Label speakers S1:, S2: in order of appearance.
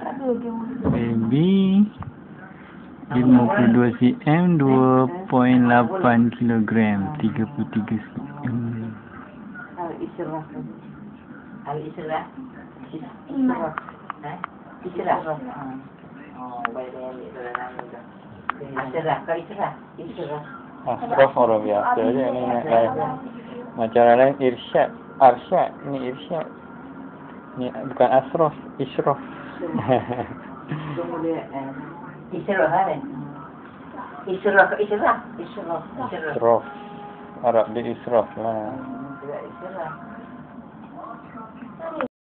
S1: Baby 52 cm 2.8 kilogram 33 cm.
S2: Al-Isra. Al-Isra. Isra. Isra. Oh, baik ni Isra. Kau Isra. Isra.
S1: Asraf orang biasa je ni nak macam lain irsyad, arsyad, ni irsyad. Ni bukan asraf, israf.
S2: Kemudian Isra kan? Isra. Isra.
S1: Asraf. Arab dia israf lah.
S2: Isra.